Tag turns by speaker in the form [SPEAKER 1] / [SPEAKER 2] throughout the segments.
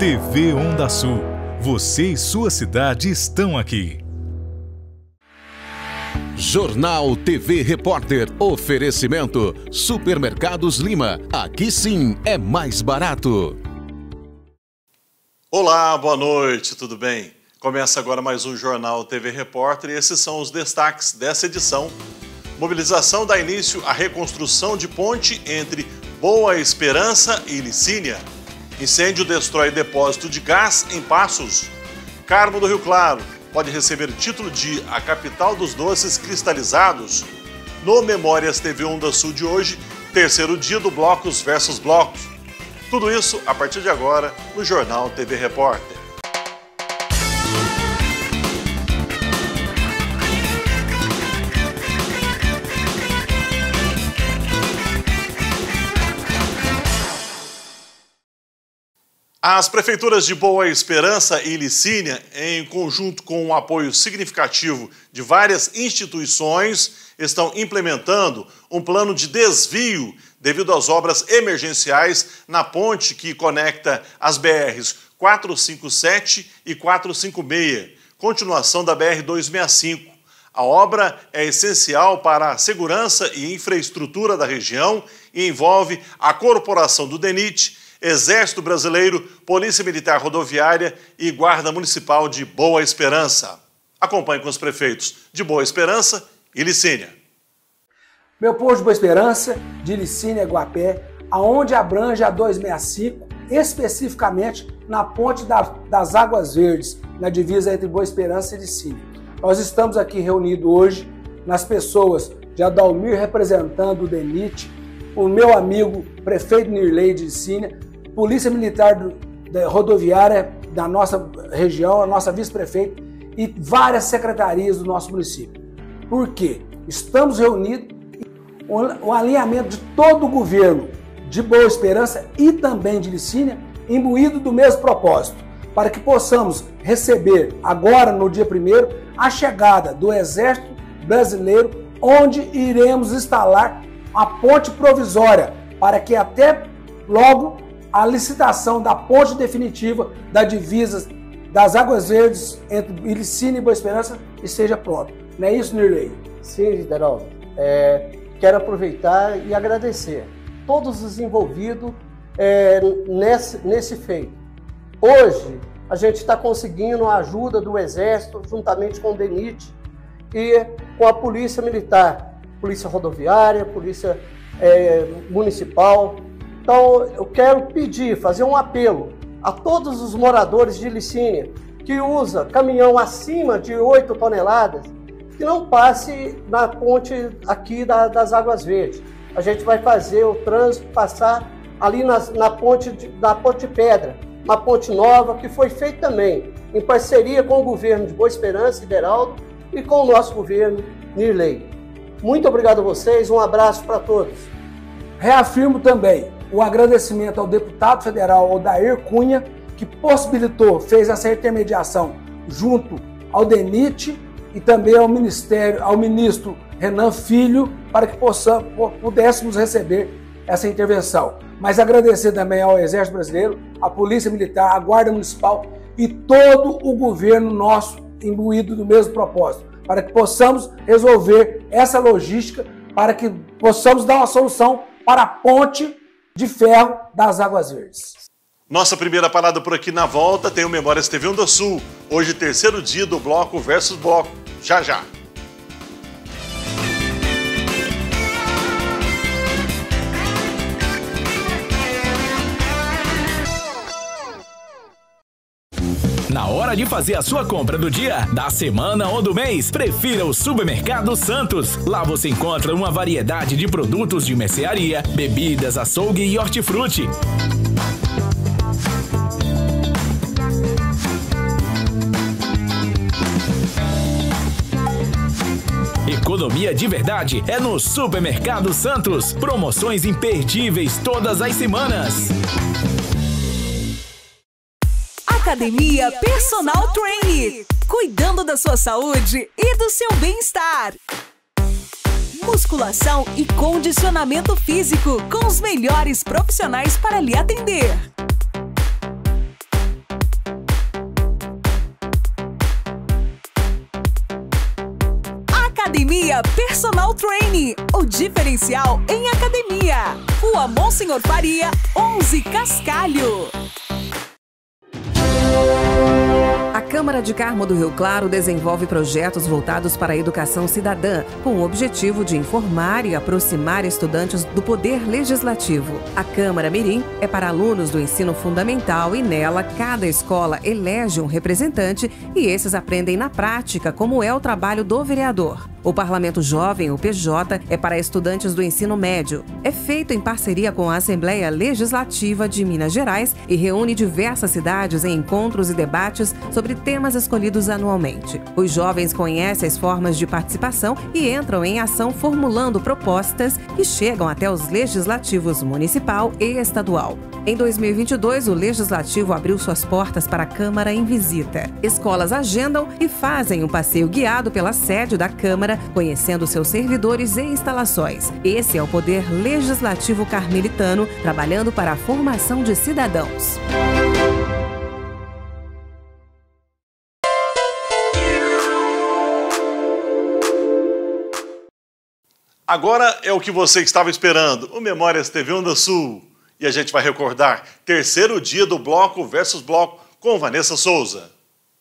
[SPEAKER 1] TV Onda Sul. Você e sua cidade estão aqui.
[SPEAKER 2] Jornal TV Repórter. Oferecimento Supermercados Lima. Aqui sim é mais barato.
[SPEAKER 3] Olá, boa noite, tudo bem? Começa agora mais um Jornal TV Repórter e esses são os destaques dessa edição. Mobilização dá início à reconstrução de ponte entre Boa Esperança e Licínia. Incêndio destrói depósito de gás em Passos. Carmo do Rio Claro pode receber título de a capital dos doces cristalizados. No Memórias TV Onda Sul de hoje, terceiro dia do Blocos versus Blocos. Tudo isso a partir de agora no Jornal TV Repórter. As prefeituras de Boa Esperança e Licínia, em conjunto com um apoio significativo de várias instituições, estão implementando um plano de desvio devido às obras emergenciais na ponte que conecta as BRs 457 e 456, continuação da BR-265. A obra é essencial para a segurança e infraestrutura da região e envolve a corporação do DENIT, Exército Brasileiro, Polícia Militar Rodoviária e Guarda Municipal de Boa Esperança. Acompanhe com os prefeitos de Boa Esperança e Licínia.
[SPEAKER 4] Meu povo de Boa Esperança, de Licínia e Guapé, aonde abrange a 265, especificamente na ponte das Águas Verdes, na divisa entre Boa Esperança e Licínia. Nós estamos aqui reunidos hoje nas pessoas de Adalmir representando o DENIT, o meu amigo prefeito Nirley de Licínia, Polícia Militar Rodoviária da nossa região, a nossa vice-prefeita e várias secretarias do nosso município. Por quê? Estamos reunidos o alinhamento de todo o governo de Boa Esperança e também de Licínia, imbuído do mesmo propósito, para que possamos receber agora, no dia 1º, a chegada do Exército Brasileiro, onde iremos instalar a ponte provisória, para que até logo a licitação da ponte definitiva da divisa das Águas Verdes entre Licínia e Boa Esperança esteja pronta. Não é isso, Nirley?
[SPEAKER 5] Sim, Geraldo. Quero aproveitar e agradecer todos os envolvidos nesse feito. Hoje, a gente está conseguindo a ajuda do Exército, juntamente com o DENIT e com a Polícia Militar, Polícia Rodoviária, Polícia Municipal. Então, eu quero fazer um apelo a todos os moradores de Licínia que usa caminhão acima de 8 toneladas, que não passe na ponte aqui das Águas Verdes. A gente vai fazer o trânsito passar ali na ponte da Ponte Pedra, uma ponte nova que foi feita também em parceria com o governo de Boa Esperança, Iberaldo, e com o nosso governo, Nirley. Muito obrigado a vocês, um abraço para todos.
[SPEAKER 4] Reafirmo também o agradecimento ao deputado federal Odair Cunha, que fez essa intermediação junto ao DENIT e também ao ministro Renan Filho, para que pudéssemos receber essa intervenção. Mas agradecer também ao Exército Brasileiro, à Polícia Militar, à Guarda Municipal e todo o governo nosso imbuído do mesmo propósito, para que possamos resolver essa logística, para que possamos dar uma solução para a ponte de ferro das Águas Verdes.
[SPEAKER 3] Nossa primeira parada por aqui na volta tem o Memórias TV Onda Sul. Hoje, terceiro dia do Bloco versus Bloco. Já, já.
[SPEAKER 6] Na hora de fazer a sua compra do dia, da semana ou do mês, prefira o Supermercado Santos. Lá você encontra uma variedade de produtos de mercearia, bebidas, açougue e hortifruti. Economia de verdade é no Supermercado Santos. Promoções imperdíveis todas as semanas.
[SPEAKER 7] Academia Personal Training, cuidando da sua saúde e do seu bem-estar. Musculação e condicionamento físico com os melhores profissionais para lhe atender. Academia Personal Training, o diferencial em academia. Rua Monsenhor Faria, 11 Cascalho. A Câmara de Carmo do Rio Claro desenvolve projetos voltados para a educação cidadã, com o objetivo de informar e aproximar estudantes do poder legislativo. A Câmara Mirim é para alunos do ensino fundamental e nela cada escola elege um representante e esses aprendem na prática como é o trabalho do vereador. O Parlamento Jovem, o PJ, é para estudantes do ensino médio. É feito em parceria com a Assembleia Legislativa de Minas Gerais e reúne diversas cidades em encontros e debates sobre temas escolhidos anualmente. Os jovens conhecem as formas de participação e entram em ação formulando propostas que chegam até os legislativos municipal e estadual. Em 2022, o Legislativo abriu suas portas para a Câmara em visita. Escolas agendam e fazem um passeio guiado pela sede da Câmara, conhecendo seus servidores e instalações. Esse é o Poder Legislativo Carmelitano, trabalhando para a formação de cidadãos.
[SPEAKER 3] Agora é o que você estava esperando, o Memórias TV Onda Sul. E a gente vai recordar terceiro dia do Bloco versus Bloco com Vanessa Souza.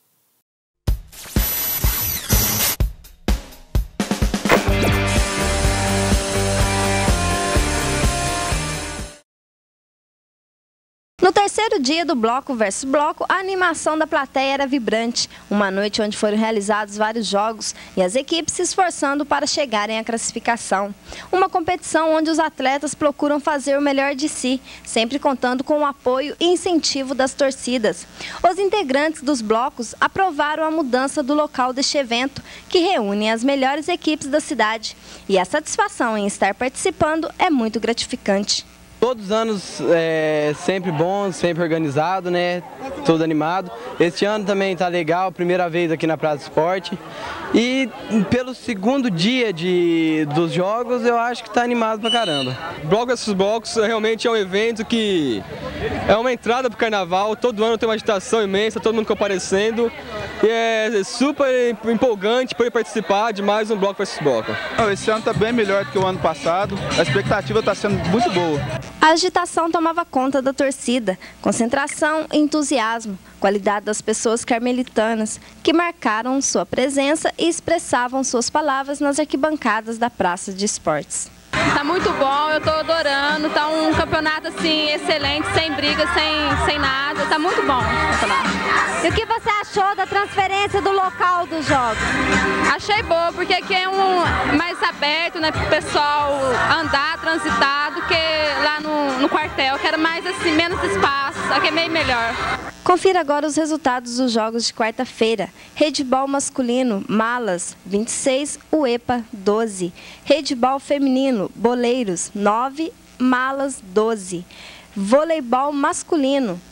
[SPEAKER 8] No terceiro dia do Bloco versus Bloco, a animação da plateia era vibrante. Uma noite onde foram realizados vários jogos e as equipes se esforçando para chegarem à classificação. Uma competição onde os atletas procuram fazer o melhor de si, sempre contando com o apoio e incentivo das torcidas. Os integrantes dos blocos aprovaram a mudança do local deste evento, que reúne as melhores equipes da cidade. E a satisfação em estar participando é muito gratificante.
[SPEAKER 9] Todos os anos é sempre bom, sempre organizado, né? Tudo animado. Este ano também tá legal, primeira vez aqui na Praça do Esporte. E pelo segundo dia dos jogos, eu acho que tá animado pra caramba.
[SPEAKER 10] Bloco versus Blocos realmente é um evento que é uma entrada pro carnaval. Todo ano tem uma agitação imensa, todo mundo comparecendo. E é super empolgante poder participar de mais um Bloco versus Bloco.
[SPEAKER 11] Esse ano tá bem melhor do que o ano passado. A expectativa tá sendo muito boa.
[SPEAKER 8] A agitação tomava conta da torcida, concentração e entusiasmo, qualidade das pessoas carmelitanas, que marcaram sua presença e expressavam suas palavras nas arquibancadas da Praça de Esportes.
[SPEAKER 12] Tá muito bom, eu tô adorando, tá um campeonato assim excelente, sem briga, sem nada, tá muito bom o campeonato.
[SPEAKER 13] E o que você achou da transferência do local dos jogos?
[SPEAKER 12] Achei boa, porque aqui é mais aberto, né, pro pessoal andar, transitar, do que lá no quartel, que era mais assim, menos espaço, aqui é meio melhor.
[SPEAKER 8] Confira agora os resultados dos jogos de quarta-feira. Handebol masculino, Malas, 26, UEPA, 12. Handebol feminino, Boleiros, 9, Malas, 12. Voleibol masculino,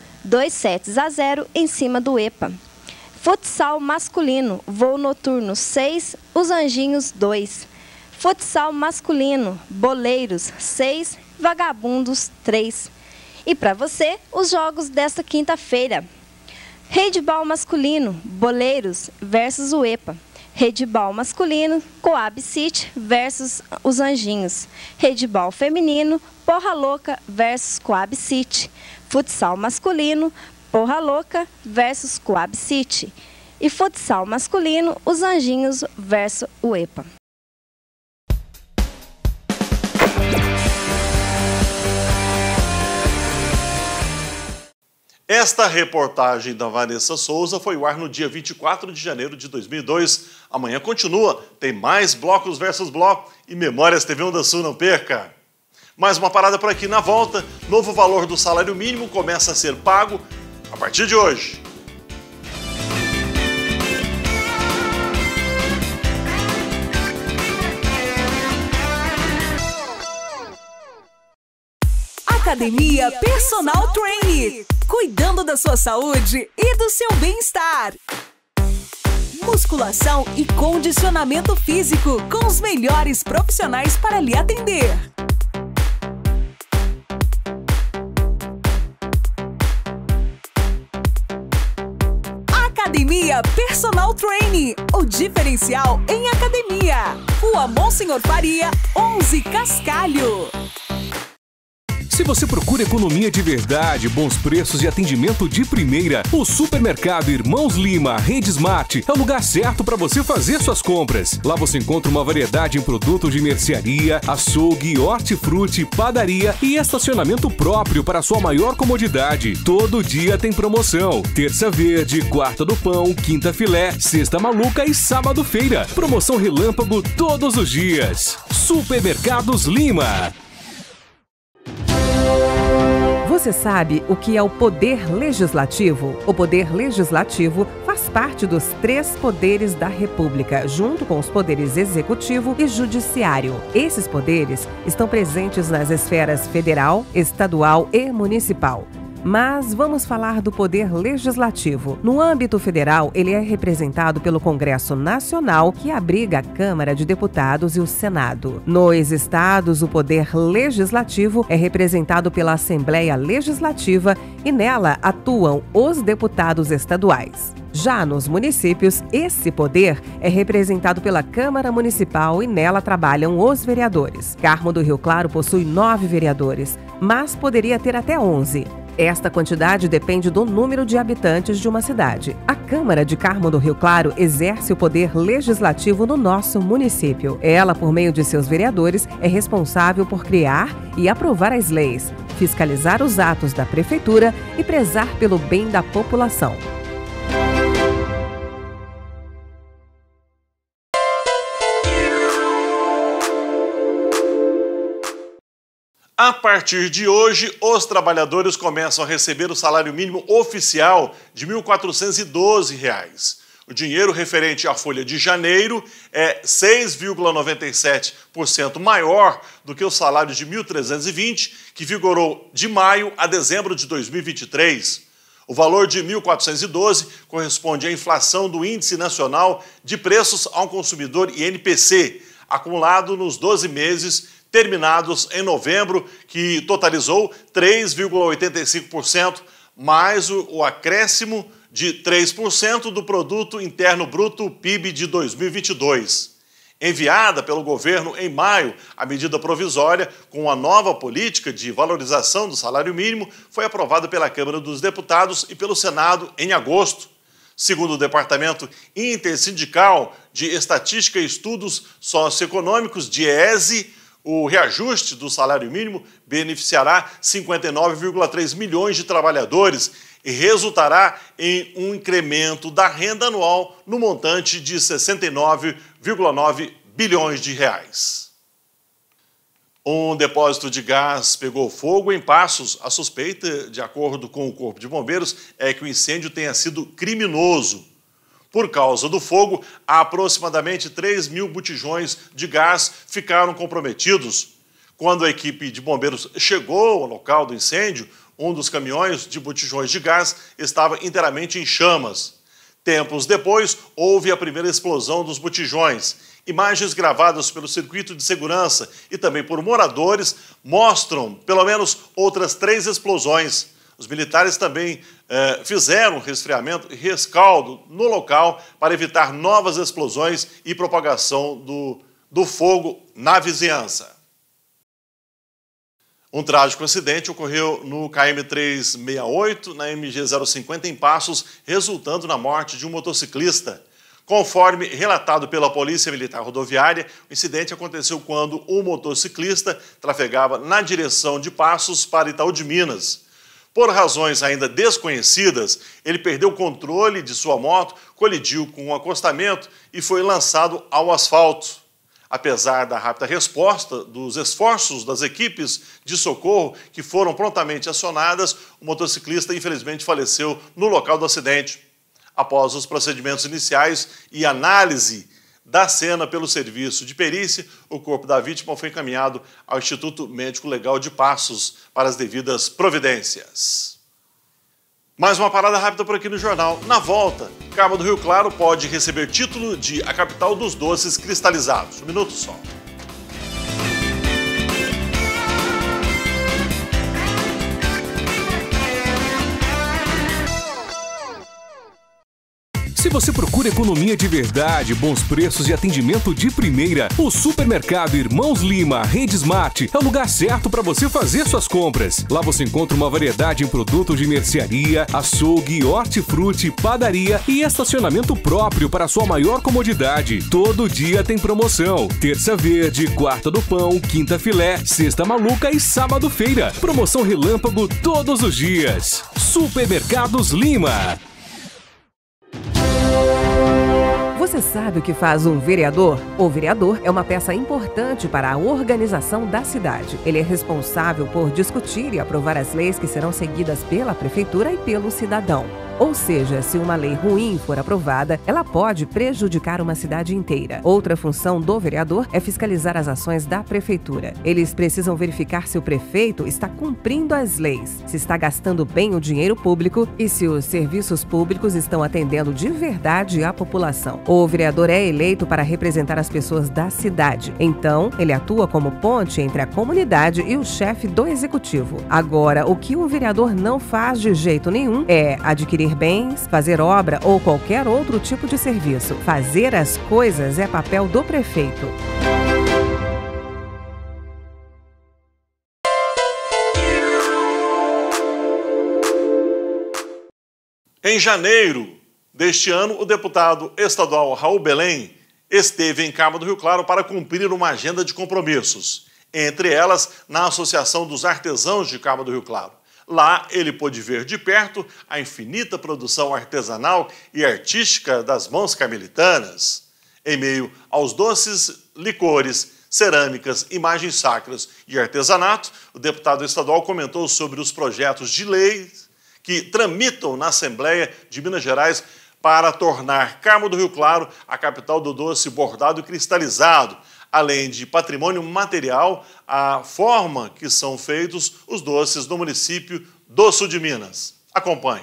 [SPEAKER 8] 2-0 em cima do UEPA. Futsal masculino, Voo Noturno, 6, Os Anjinhos, 2. Futsal masculino, Boleiros, 6, Vagabundos, 3. E para você, os jogos desta quinta-feira. Handebol masculino, Boleiros versus UEPA. Handebol masculino, Coab City versus Os Anjinhos. Handebol feminino, Porra Louca versus Coab City. Futsal masculino, Porra Louca versus Coab City. E futsal masculino, Os Anjinhos versus UEPA.
[SPEAKER 3] Esta reportagem da Vanessa Souza foi ao ar no dia 24 de janeiro de 2002. Amanhã continua, tem mais Blocos versus Bloco e Memórias TV Onda Sul, não perca! Mais uma parada por aqui na volta, novo valor do salário mínimo começa a ser pago a partir de hoje.
[SPEAKER 7] Academia Personal Training, cuidando da sua saúde e do seu bem-estar. Musculação e condicionamento físico com os melhores profissionais para lhe atender.
[SPEAKER 14] Academia Personal Training, o diferencial em academia. Rua Monsenhor Faria, 11 Cascalho.
[SPEAKER 1] Se você procura economia de verdade, bons preços e atendimento de primeira, o Supermercado Irmãos Lima Rede Smart é o lugar certo para você fazer suas compras. Lá você encontra uma variedade em produtos de mercearia, açougue, hortifruti, padaria e estacionamento próprio para sua maior comodidade. Todo dia tem promoção. Terça verde, quarta do pão, quinta filé, sexta maluca e sábado feira. Promoção relâmpago todos os dias. Supermercados Lima.
[SPEAKER 7] Você sabe o que é o Poder Legislativo? O Poder Legislativo faz parte dos 3 poderes da República, junto com os poderes Executivo e Judiciário. Esses poderes estão presentes nas esferas federal, estadual e municipal. Mas vamos falar do Poder Legislativo. No âmbito federal, ele é representado pelo Congresso Nacional, que abriga a Câmara de Deputados e o Senado. Nos estados, o Poder Legislativo é representado pela Assembleia Legislativa e nela atuam os deputados estaduais. Já nos municípios, esse poder é representado pela Câmara Municipal e nela trabalham os vereadores. Carmo do Rio Claro possui 9 vereadores, mas poderia ter até 11. Esta quantidade depende do número de habitantes de uma cidade. A Câmara de Carmo do Rio Claro exerce o poder legislativo no nosso município. Ela, por meio de seus vereadores, é responsável por criar e aprovar as leis, fiscalizar os atos da prefeitura e prezar pelo bem da população.
[SPEAKER 3] A partir de hoje, os trabalhadores começam a receber o salário mínimo oficial de R$ 1.412. O dinheiro referente à folha de janeiro é 6,97% maior do que o salário de R$ 1.320, que vigorou de maio a dezembro de 2023. O valor de R$ 1.412 corresponde à inflação do Índice Nacional de Preços ao Consumidor, INPC, acumulado nos 12 meses terminados em novembro, que totalizou 3,85%, mais o acréscimo de 3% do Produto Interno Bruto, PIB, de 2022. Enviada pelo governo em maio, a medida provisória com a nova política de valorização do salário mínimo foi aprovada pela Câmara dos Deputados e pelo Senado em agosto. Segundo o Departamento Intersindical de Estatística e Estudos Socioeconômicos, DIEESE, o reajuste do salário mínimo beneficiará 59,3 milhões de trabalhadores e resultará em um incremento da renda anual no montante de 69,9 bilhões de reais. Um depósito de gás pegou fogo em Passos. A suspeita, de acordo com o Corpo de Bombeiros, é que o incêndio tenha sido criminoso. Por causa do fogo, aproximadamente 3 mil botijões de gás ficaram comprometidos. Quando a equipe de bombeiros chegou ao local do incêndio, um dos caminhões de botijões de gás estava inteiramente em chamas. Tempos depois, houve a primeira explosão dos botijões. Imagens gravadas pelo circuito de segurança e também por moradores mostram pelo menos outras 3 explosões. Os militares também fizeram resfriamento e rescaldo no local para evitar novas explosões e propagação do fogo na vizinhança. Um trágico acidente ocorreu no KM 368, na MG 050 em Passos, resultando na morte de um motociclista. Conforme relatado pela Polícia Militar Rodoviária, o incidente aconteceu quando o motociclista trafegava na direção de Passos para Itaú de Minas. Por razões ainda desconhecidas, ele perdeu o controle de sua moto, colidiu com um acostamento e foi lançado ao asfalto. Apesar da rápida resposta dos esforços das equipes de socorro que foram prontamente acionadas, o motociclista infelizmente faleceu no local do acidente. Após os procedimentos iniciais e análise da cena pelo serviço de perícia, o corpo da vítima foi encaminhado ao Instituto Médico Legal de Passos para as devidas providências. Mais uma parada rápida por aqui no jornal. Na volta, Carmo do Rio Claro pode receber título de a capital dos doces cristalizados. Um minuto só.
[SPEAKER 1] Se você procura economia de verdade, bons preços e atendimento de primeira, o Supermercado Irmãos Lima Rede Smart é o lugar certo para você fazer suas compras. Lá você encontra uma variedade em produtos de mercearia, açougue, hortifruti, padaria e estacionamento próprio para sua maior comodidade. Todo dia tem promoção. Terça verde, quarta do pão, quinta filé, sexta maluca e sábado feira. Promoção relâmpago todos os dias. Supermercados Lima.
[SPEAKER 7] Você sabe o que faz um vereador? O vereador é uma peça importante para a organização da cidade. Ele é responsável por discutir e aprovar as leis que serão seguidas pela prefeitura e pelo cidadão. Ou seja, se uma lei ruim for aprovada, ela pode prejudicar uma cidade inteira. Outra função do vereador é fiscalizar as ações da prefeitura. Eles precisam verificar se o prefeito está cumprindo as leis, se está gastando bem o dinheiro público e se os serviços públicos estão atendendo de verdade a população. O vereador é eleito para representar as pessoas da cidade. Então, ele atua como ponte entre a comunidade e o chefe do executivo. Agora, o que um vereador não faz de jeito nenhum é adquirir bens, fazer obra ou qualquer outro tipo de serviço. Fazer as coisas é papel do prefeito.
[SPEAKER 3] Em janeiro deste ano, o deputado estadual Raul Belém esteve em Câmara do Rio Claro para cumprir uma agenda de compromissos, entre elas na Associação dos Artesãos de Câmara do Rio Claro. Lá ele pôde ver de perto a infinita produção artesanal e artística das mãos carmelitanas. Em meio aos doces, licores, cerâmicas, imagens sacras e artesanato, o deputado estadual comentou sobre os projetos de lei que tramitam na Assembleia de Minas Gerais para tornar Câmara do Rio Claro a capital do doce bordado e cristalizado, além de patrimônio material, a forma que são feitos os doces no município do sul de Minas. Acompanhe.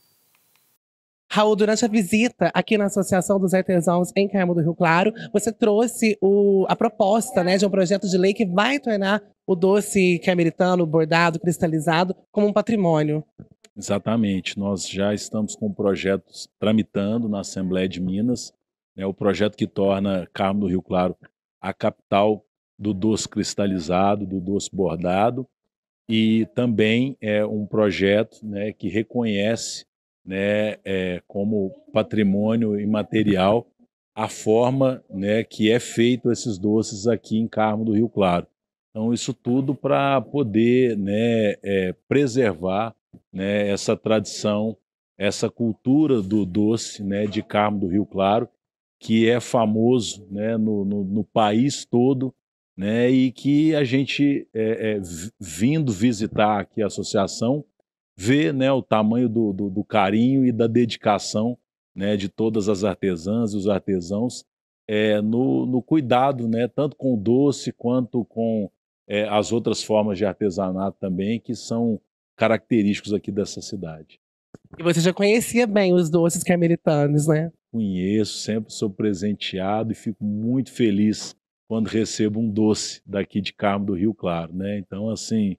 [SPEAKER 15] Raul, durante a visita aqui na Associação dos Artesãos em Câmara do Rio Claro, você trouxe a proposta, né, de um projeto de lei que vai tornar o doce carmelitano, bordado, cristalizado, como um patrimônio.
[SPEAKER 16] Exatamente. Nós já estamos com projetos tramitando na Assembleia de Minas, né, o projeto que torna Câmara do Rio Claro a capital do doce cristalizado, do doce bordado, e também é um projeto, né, que reconhece, né, como patrimônio imaterial a forma, né, que é feito esses doces aqui em Câmara do Rio Claro. Então isso tudo para poder, né, preservar, né, essa tradição, essa cultura do doce, né, de Câmara do Rio Claro, que é famoso, né, no país todo, né, e que a gente, vindo visitar aqui a associação, vê, né, o tamanho do carinho e da dedicação, né, de todas as artesãs e os artesãos no cuidado, né, tanto com o doce quanto com as outras formas de artesanato também, que são característicos aqui dessa cidade.
[SPEAKER 15] E você já conhecia bem os doces carmelitanos, né?
[SPEAKER 16] Conheço, sempre sou presenteado e fico muito feliz quando recebo um doce daqui de Câmara do Rio Claro, né? Então, assim,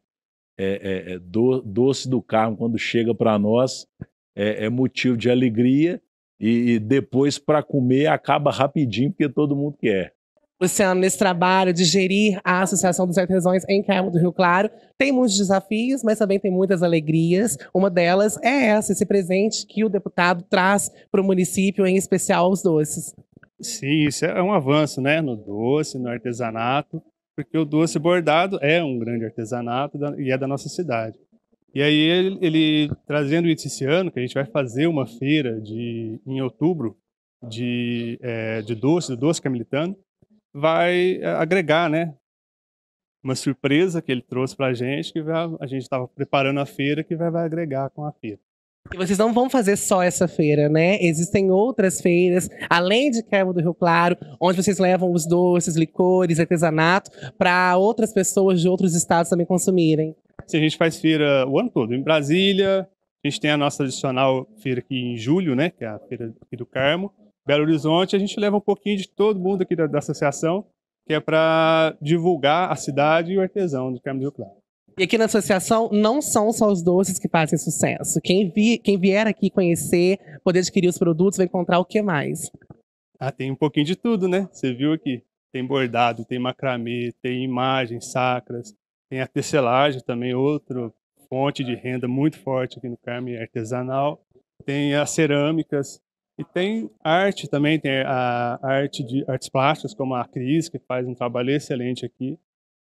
[SPEAKER 16] doce do Carmo, quando chega para nós, é motivo de alegria e depois, para comer, acaba rapidinho, porque todo mundo quer.
[SPEAKER 15] Luciano, nesse trabalho de gerir a Associação dos Artesãos em Câmara do Rio Claro, tem muitos desafios, mas também tem muitas alegrias. Uma delas é esse presente que o deputado traz para o município, em especial os doces.
[SPEAKER 17] Sim, isso é um avanço, né, no doce, no artesanato, porque o doce bordado é um grande artesanato e é da nossa cidade. E aí ele trazendo isso esse ano, que a gente vai fazer uma feira em outubro de doce carmelitano, vai agregar, né, uma surpresa que ele trouxe para a gente, que a gente estava preparando a feira, que vai agregar com a feira.
[SPEAKER 15] E vocês não vão fazer só essa feira, né? Existem outras feiras, além de Câmara do Rio Claro, onde vocês levam os doces, licores, artesanato, para outras pessoas de outros estados também consumirem.
[SPEAKER 17] Sim, a gente faz feira o ano todo. Em Brasília, a gente tem a nossa tradicional feira aqui em julho, né, que é a feira aqui do Carmo. Belo Horizonte, a gente leva um pouquinho de todo mundo aqui da associação, que é para divulgar a cidade e o artesão de Câmara do Rio Claro.
[SPEAKER 15] E aqui na associação não são só os doces que fazem sucesso. Quem vier aqui conhecer, poder adquirir os produtos, vai encontrar o que mais?
[SPEAKER 17] Tem um pouquinho de tudo, né? Você viu aqui. Tem bordado, tem macramê, tem imagens sacras, tem a tecelagem também, outra fonte de renda muito forte aqui no Carmo, artesanal. Tem as cerâmicas e tem arte também, tem a arte de artes plásticas, como a Cris, que faz um trabalho excelente aqui.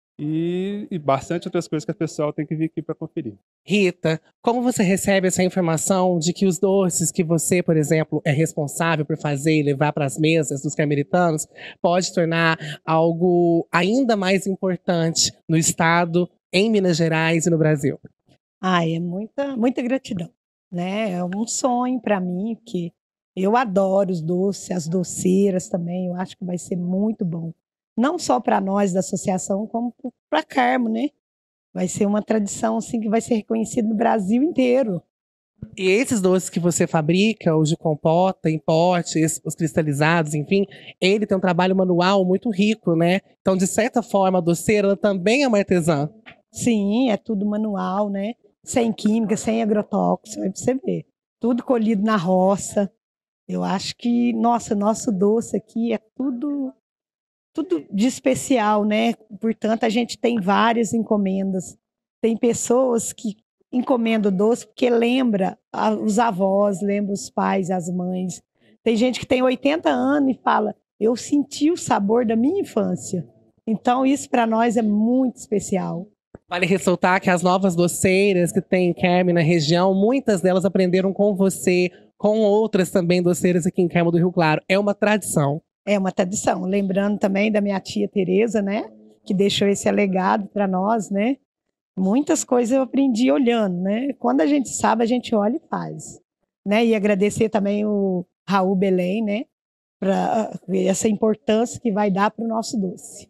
[SPEAKER 17] E bastante outras coisas que o pessoal tem que vir aqui para conferir.
[SPEAKER 15] Rita, como você recebe essa informação de que os doces que você, por exemplo, é responsável por fazer e levar para as mesas dos carmelitanos pode tornar algo ainda mais importante no estado, em Minas Gerais e no Brasil?
[SPEAKER 18] É muita gratidão, né? É um sonho para mim, porque eu adoro os doces, as doceiras também, eu acho que vai ser muito bom. Não só para nós da associação, como para Carmo, né? Vai ser uma tradição assim que vai ser reconhecida no Brasil inteiro.
[SPEAKER 15] E esses doces que você fabrica, os de compota, em potes, os cristalizados, enfim, ele tem um trabalho manual muito rico, né? Então, de certa forma, a doceira ela também é uma artesã.
[SPEAKER 18] Sim, é tudo manual, né? Sem química, sem agrotóxico, aí você vê. Tudo colhido na roça. Eu acho que, nosso doce aqui é tudo de especial, né? Portanto, a gente tem várias encomendas. Tem pessoas que encomendam doce porque lembra os avós, lembra os pais, as mães. Tem gente que tem 80 anos e fala, eu senti o sabor da minha infância. Então, isso para nós é muito especial.
[SPEAKER 15] Vale ressaltar que as novas doceiras que tem em Carmo na região, muitas delas aprenderam com você, com outras também doceiras aqui em Carmo do Rio Claro. É uma tradição.
[SPEAKER 18] É uma tradição. Lembrando também da minha tia Tereza, né? Que deixou esse legado para nós, né? Muitas coisas eu aprendi olhando, né? Quando a gente sabe, a gente olha e faz. Né? E agradecer também o Raul Belém, né? Para essa importância que vai dar para o nosso doce.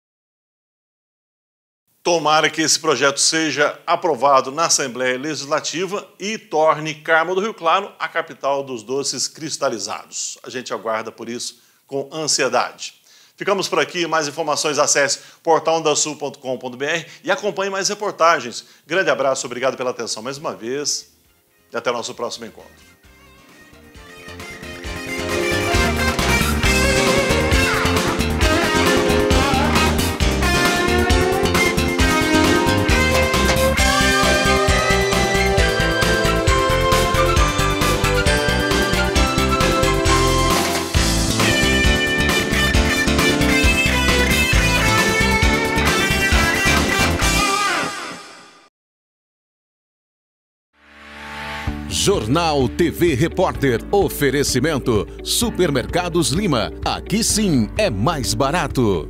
[SPEAKER 3] Tomara que esse projeto seja aprovado na Assembleia Legislativa e torne Carmo do Rio Claro a capital dos doces cristalizados. A gente aguarda por isso com ansiedade. Ficamos por aqui. Mais informações, acesse portalondasul.com.br e acompanhe mais reportagens. Grande abraço, obrigado pela atenção mais uma vez e até o nosso próximo encontro.
[SPEAKER 2] Jornal TV Repórter. Oferecimento Supermercados Lima. Aqui sim é mais barato.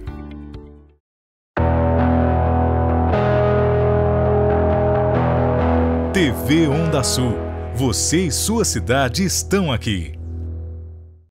[SPEAKER 1] TV Onda Sul. Você e sua cidade estão aqui.